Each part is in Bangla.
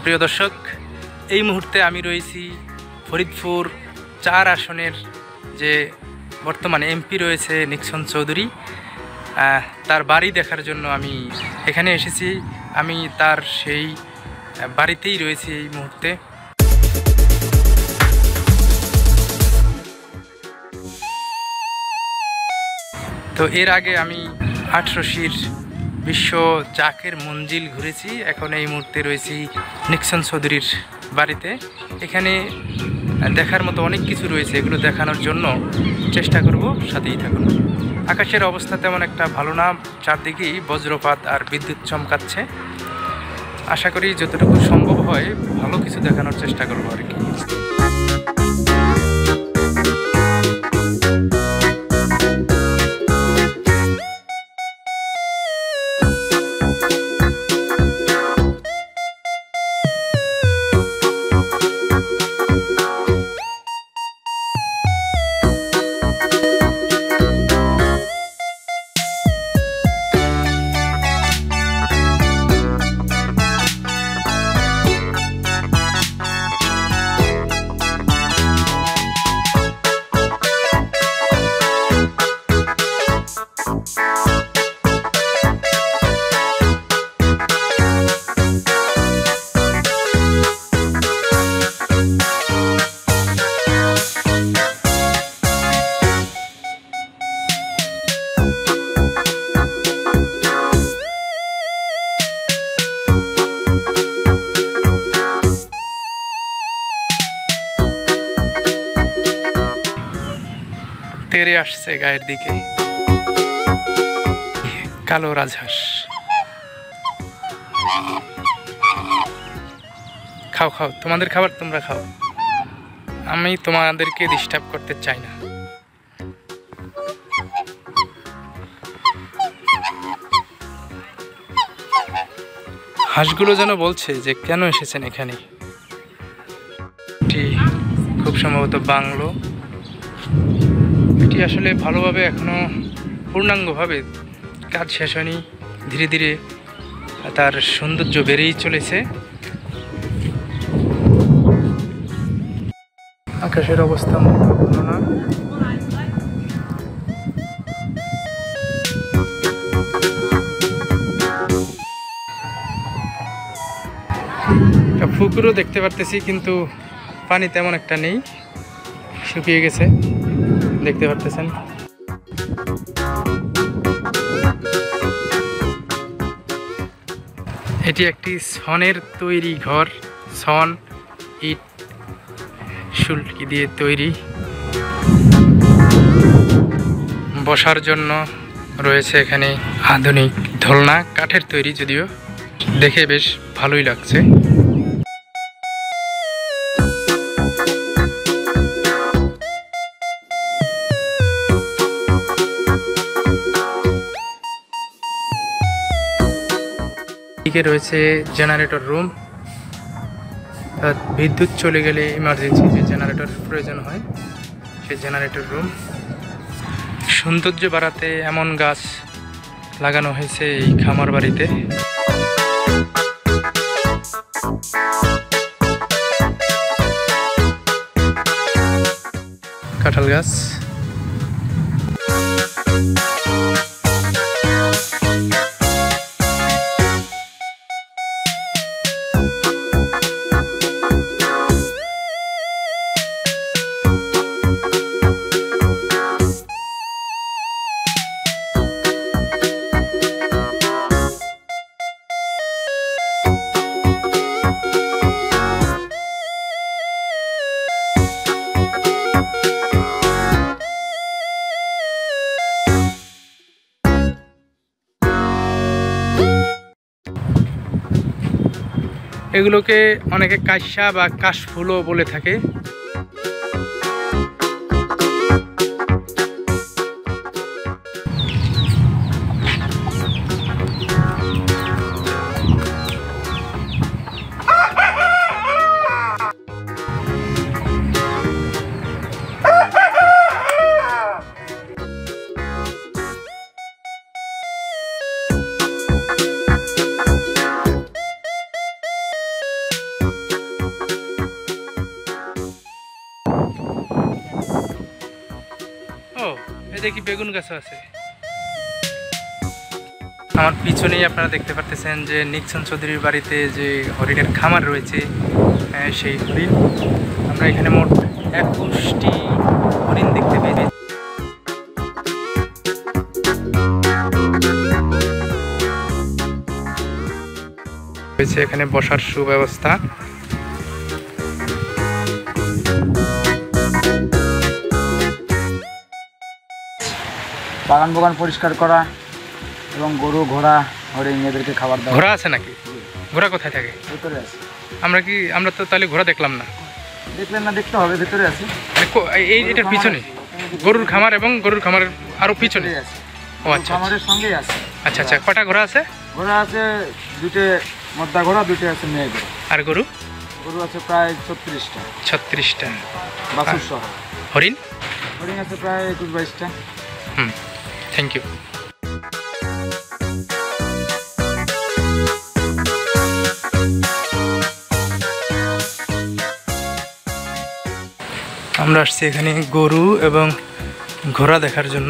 প্রিয় দর্শক, এই মুহূর্তে আমি রয়েছি ফরিদপুর ৪ আসনের যে বর্তমানে এমপি রয়েছে নিক্সন চৌধুরী, তার বাড়ি দেখার জন্য আমি এখানে এসেছি। আমি তার সেই বাড়িতেই রয়েছি এই মুহূর্তে। তো এর আগে আমি ৮৮০ বিশ্ব জাকের মঞ্জিল ঘুরেছি। এখন এই মুহূর্তে রয়েছি নিক্সন চৌধুরীর বাড়িতে। এখানে দেখার মতো অনেক কিছু রয়েছে, এগুলো দেখানোর জন্য চেষ্টা করব, সাথেই থাকুন। আকাশের অবস্থা তেমন একটা ভালো না, চারদিকেই বজ্রপাত আর বিদ্যুৎ চমকাচ্ছে। আশা করি যতটুকু সম্ভব হয় ভালো কিছু দেখানোর চেষ্টা করবো আর কি। তেরে আসছে গায়ের দিকে কালো রাজহাঁস। খাও খাও, তোমাদের খাবার তোমরা খাও, আমি তোমাদেরকে ডিস্টার্ব করতে চাই না। হাঁসগুলো যেন বলছে যে কেন এসেছেন এখানে। এটি খুব সম্ভবত বাংলো। এটি আসলে ভালোভাবে এখনো পূর্ণাঙ্গভাবে কাজ শেষ হয়নি, ধীরে ধীরে তার সৌন্দর্য বেড়েই চলেছে। আকাশের অবস্থা মোটেও ভালো না। পুকুরও দেখতে পারতেছি, কিন্তু পানি তেমন একটা নেই, শুকিয়ে গেছে, দেখতে পারতেছেন। এটি একটি ছনের তৈরি ঘর, ছন ইট শুল্কি দিয়ে তৈরি। বসার জন্য রয়েছে এখানে আধুনিক দোলনা, কাঠের তৈরি, যদিও দেখে বেশ ভালোই লাগছে। এদিকে রয়েছে জেনারেটর রুম। বিদ্যুৎ চলে গেলে ইমার্জেন্সি যে জেনারেটর প্রয়োজন হয়, সেই জেনারেটর রুম। সৌন্দর্য বাড়াতে এমন গাছ লাগানো হয়েছে এই খামার বাড়িতে। কাঁঠাল গাছ। এগুলোকে অনেকে কাশ্যা বা কাশফুলও বলে থাকে। ও এই দেখি বেগুন গাছ আছে। আমার পিছনেই আপনারা দেখতে পাচ্ছেন যে নিক্সন চৌধুরীর বাড়িতে যে হরিণের খামার রয়েছে, সেই হরিণ। আমরা এখানে মোট 21টি হরিণ দেখতে পেয়েছি। রয়েছে এখানে বসার সুব্যবস্থা। বাগান বাগান পরিষ্কার করা এবং গরু ঘোড়া হরিণ এদেরকে খাবার দেওয়া। ঘোড়া আছে নাকি? ঘোড়া কোথায় থাকে? ভিতরে আছে। আমরা তো তাহলে ঘোড়া দেখলাম না। দেখলেন না? দেখতে হবে, ভিতরে আছে। এই এটার পিছনে গরুর খামার এবং গরুর খামারের আরো পিছনে আছে। ও আচ্ছা, খামারের সঙ্গেই আছে। আচ্ছা আচ্ছা। কটা ঘোড়া আছে? ঘোড়া আছে দুটো, মদ্দা ঘোড়া দুটো আছে, মেয়ে ঘোড়া। আর গরু? গরু আছে প্রায় 36টা। 36টা। বাছুর সহ। হরিণ? হরিণ আছে প্রায় 21-22টা। Thank you. আমরা আসছি এখানে গরু এবং ঘোড়া দেখার জন্য।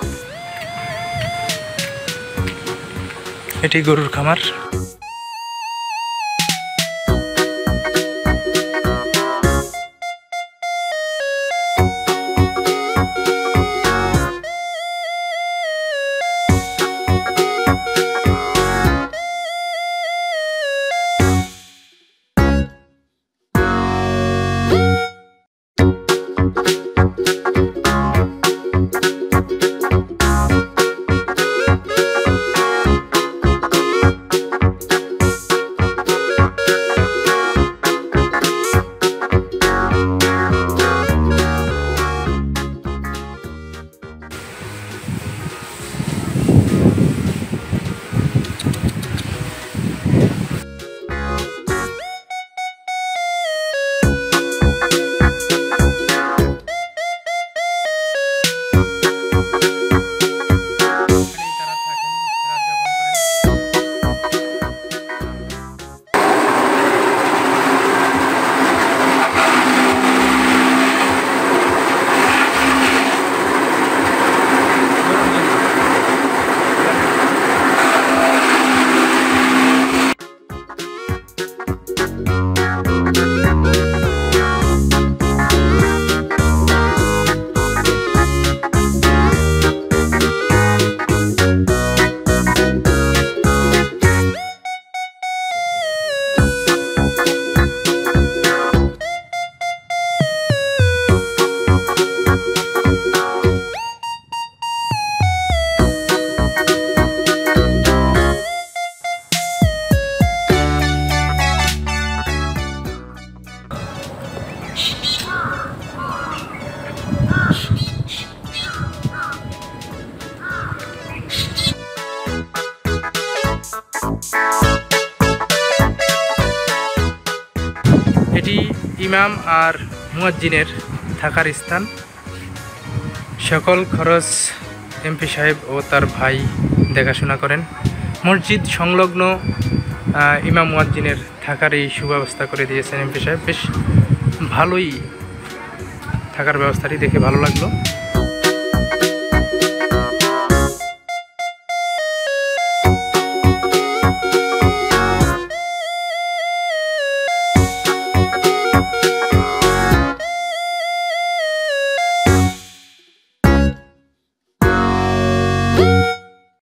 এটি গরুর খামার। এটি ইমাম আর মুয়াজ্জিনের থাকার স্থান। সকল খরচ এমপি সাহেব ও তার ভাই দেখাশোনা করেন। মসজিদ সংলগ্ন ইমাম মুয়াজ্জিনের থাকার এই সুব্যবস্থা করে দিয়েছেন এমপি সাহেব। বেশ ভালোই থাকার ব্যবস্থাটি দেখে ভালো লাগলো।